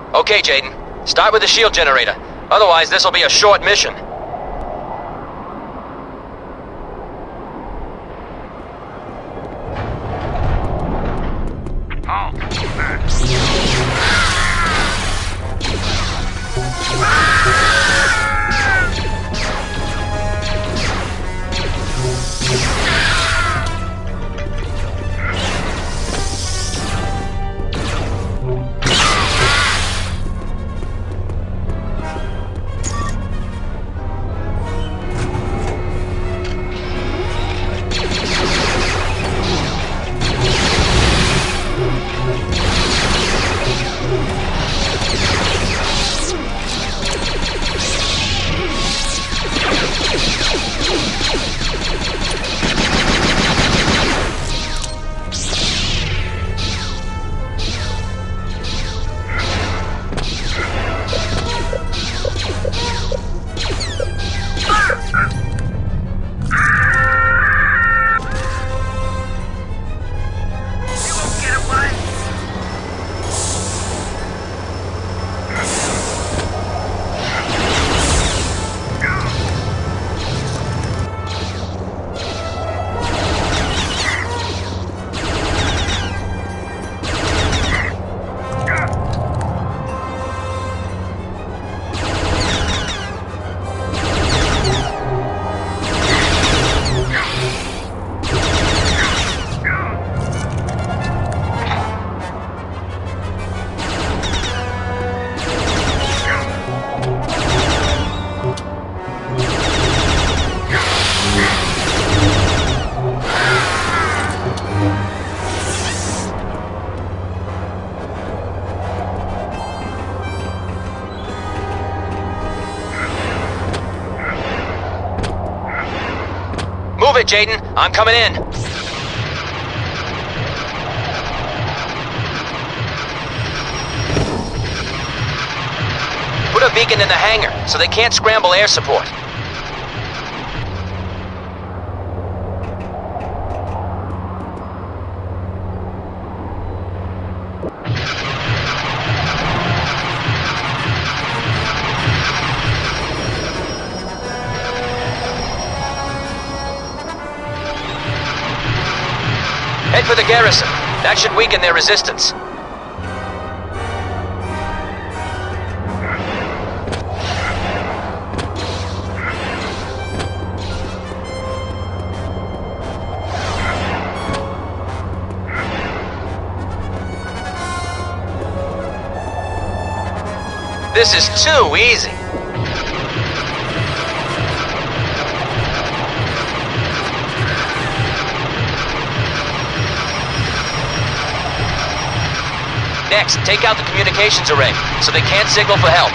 Okay, Jaden. Start with the shield generator. Otherwise, this'll be a short mission. Move it, Jaden. I'm coming in. Put a beacon in the hangar so they can't scramble air support. Head for the garrison. That should weaken their resistance. This is too easy. Next, take out the communications array, so they can't signal for help.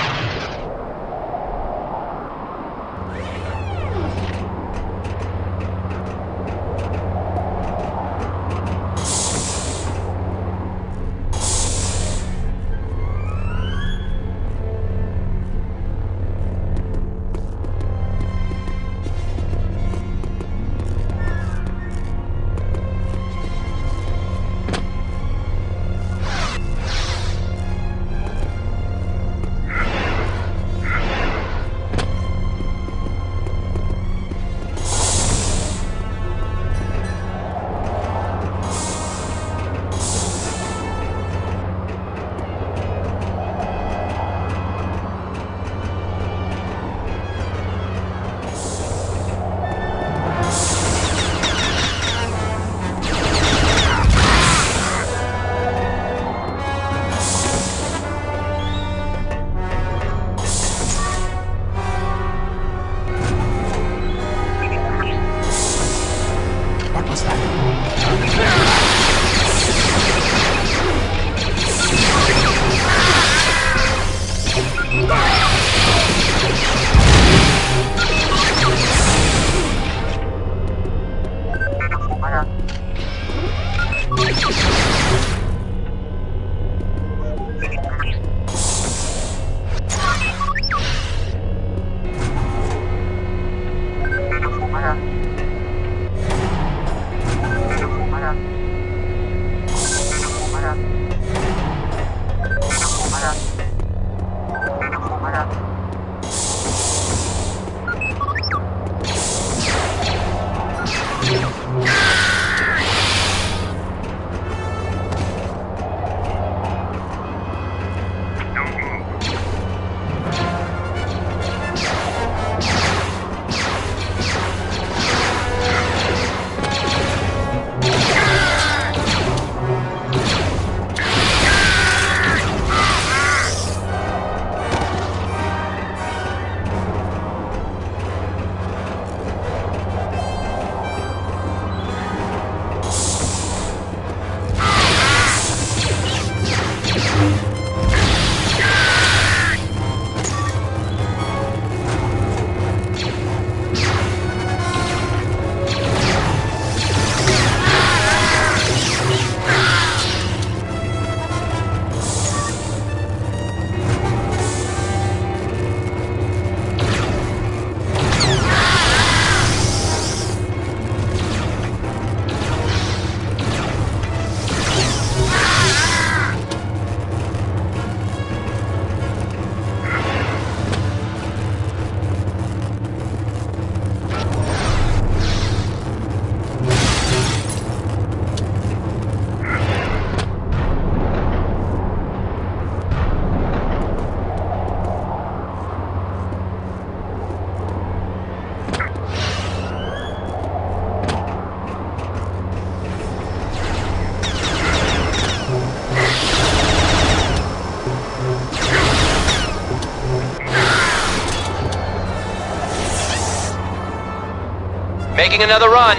Making another run.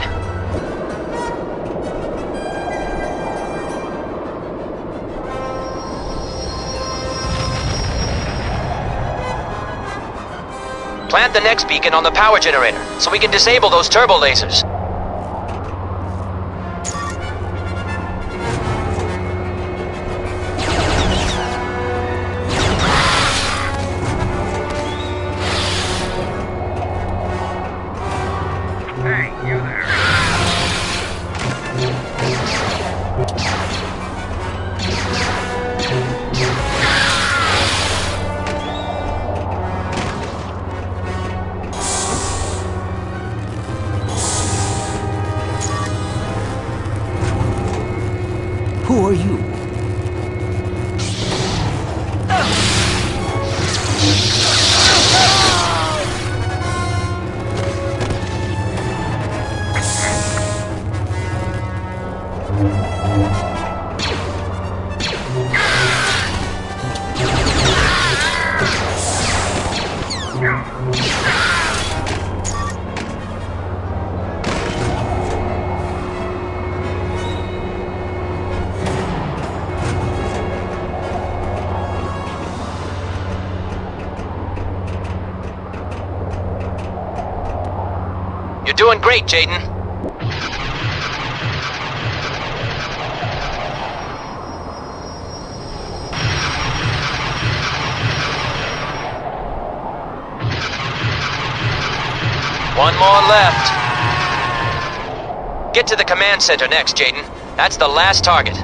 Plant the next beacon on the power generator, so we can disable those turbo lasers. Hey, you there. Who are you? You're doing great, Jaden. One more left. Get to the command center next, Jaden. That's the last target.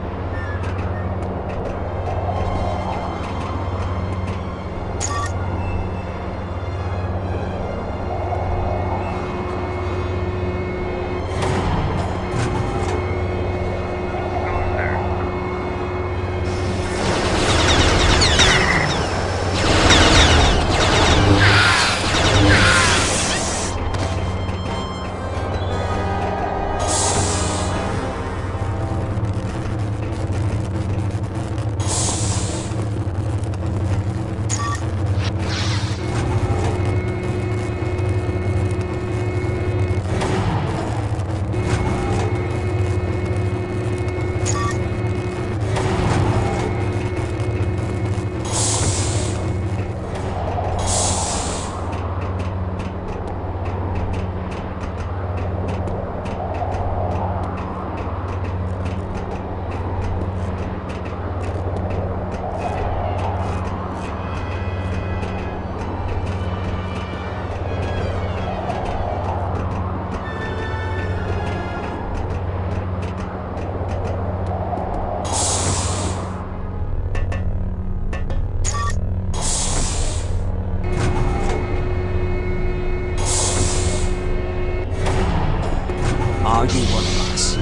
Are you one of us?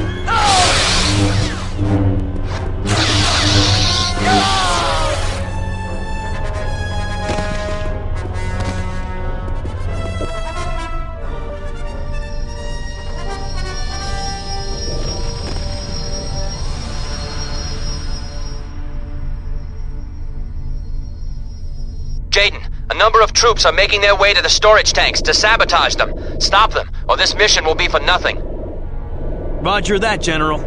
Jaden, a number of troops are making their way to the storage tanks to sabotage them. Stop them, or this mission will be for nothing. Roger that, General.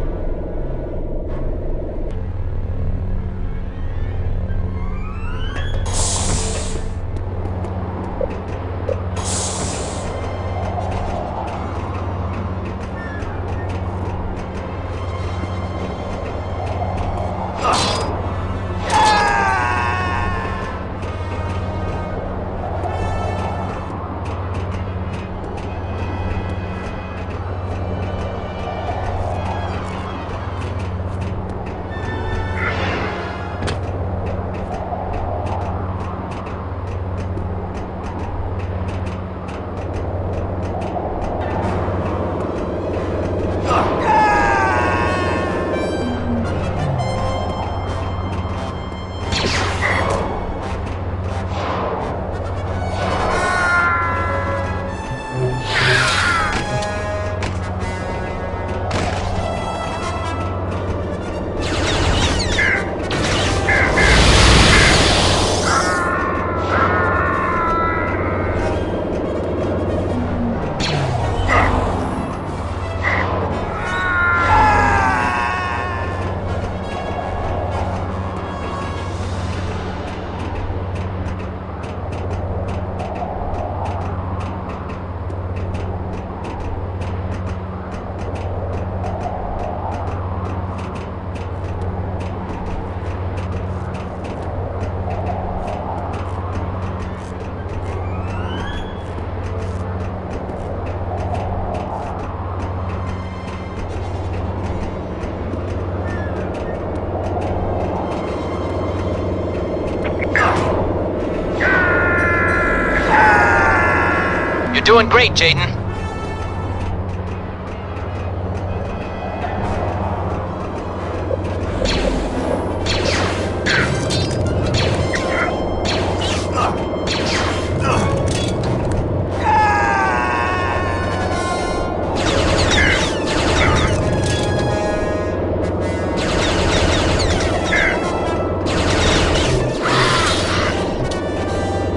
You're doing great, Jaden.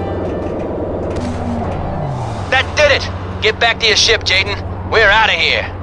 That did it! Get back to your ship, Jaden. We're out of here.